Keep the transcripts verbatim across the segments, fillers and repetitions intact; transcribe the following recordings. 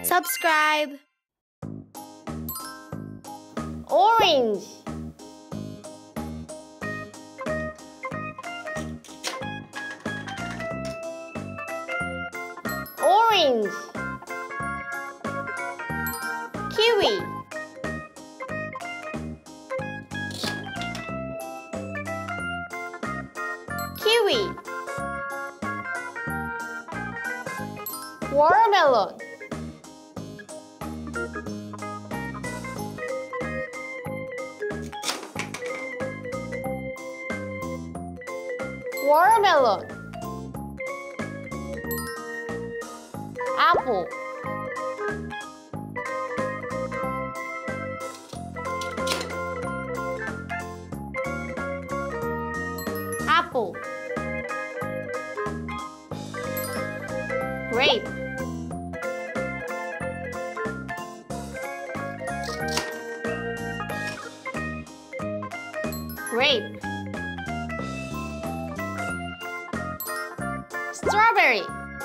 Subscribe. Orange. Orange. Kiwi. Kiwi. Watermelon. Watermelon. Apple. Apple. Grape. Grape. Strawberry.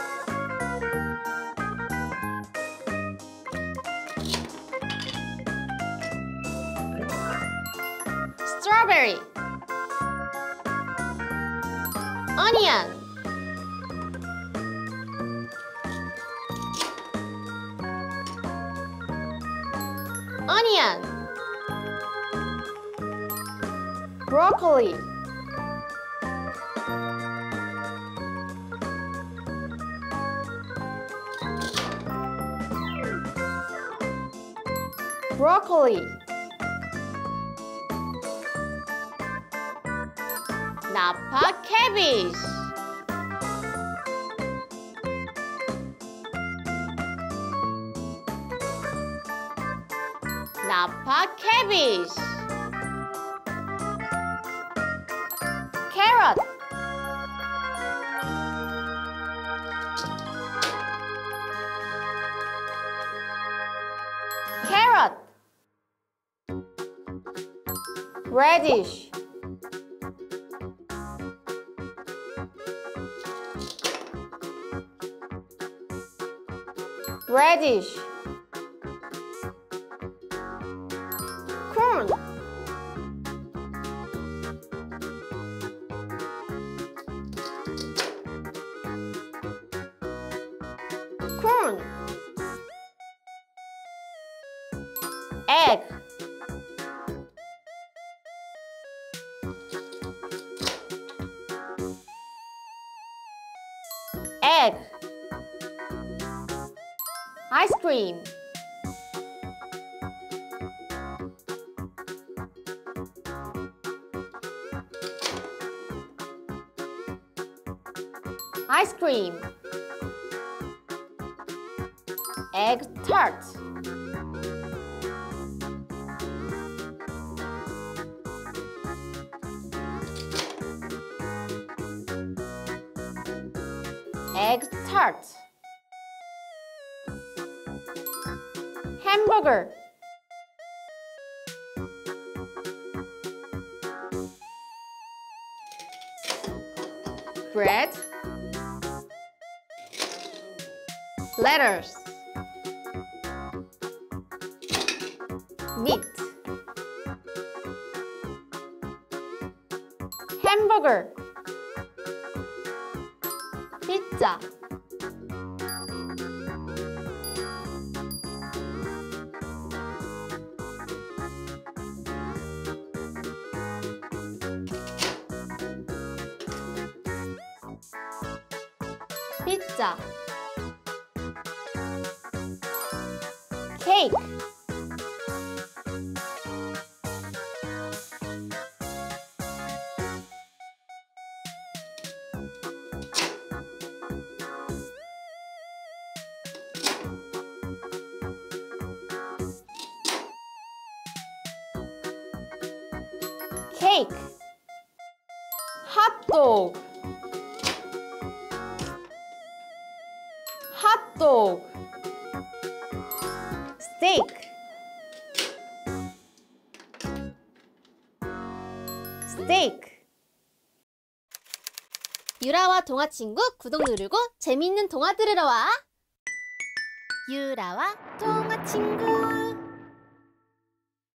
Strawberry. Onion. Onion. Broccoli. Broccoli. Napa cabbage. Napa cabbage. Carrot. Carrot. Radish. Radish. Corn. Corn. Egg. Egg. Ice cream. Ice cream. Egg tart. Egg tart. Hamburger. Bread. Lettuce. Meat. Hamburger. Pizza. Pizza. Cake. Cake. Hot dog. Hot dog. Steak. Steak. 유라와 동화 친구 구독 누르고 재미있는 동화 들으러 와. 유라와 동화 친구.